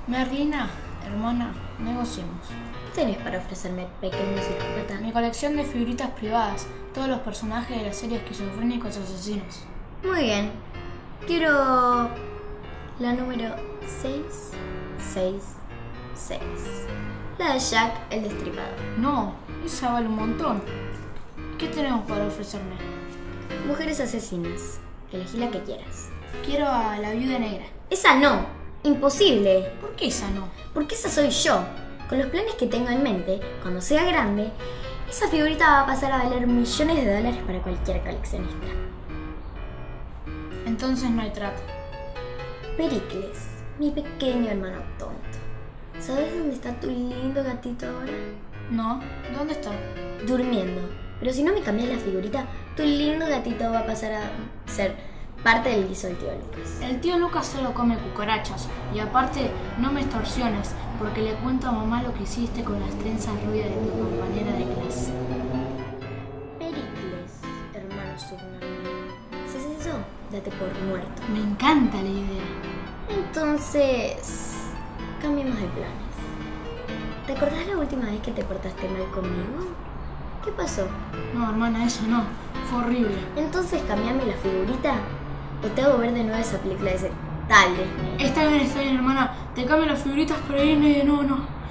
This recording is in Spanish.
Merlina, hermana, negociemos. ¿Qué tenés para ofrecerme, pequeño psicópata? Mi colección de figuritas privadas, todos los personajes de la serie Esquizofrénicos Asesinos. Muy bien. Quiero la número 666. La de Jack el Destripador. No, esa vale un montón. ¿Qué tenemos para ofrecerme? Mujeres asesinas. Elegí la que quieras. Quiero a la Viuda Negra. Esa no. Imposible. ¿Por qué esa no? Porque esa soy yo. Con los planes que tengo en mente, cuando sea grande, esa figurita va a pasar a valer millones de dólares para cualquier coleccionista. Entonces no hay trato. Pericles, mi pequeño hermano tonto. ¿Sabes dónde está tu lindo gatito ahora? No, ¿dónde está? Durmiendo. Pero si no me cambias la figurita, tu lindo gatito va a pasar a ser parte del guiso del tío Lucas. El tío Lucas solo come cucarachas. Y aparte, no me extorsiones, porque le cuento a mamá lo que hiciste con las trenzas rubias de tu compañera de clase. Pericles, hermano subnormal. Si haces eso, date por muerto. Me encanta la idea. Entonces, cambiemos de planes. ¿Te acordás la última vez que te portaste mal conmigo? ¿Qué pasó? No, hermana, eso no. Fue horrible. Entonces, cambiame la figurita o te hago ver de nuevo esa película de ese tal Disney. Está bien, hermana. Te cambio las figuritas, pero Disney no.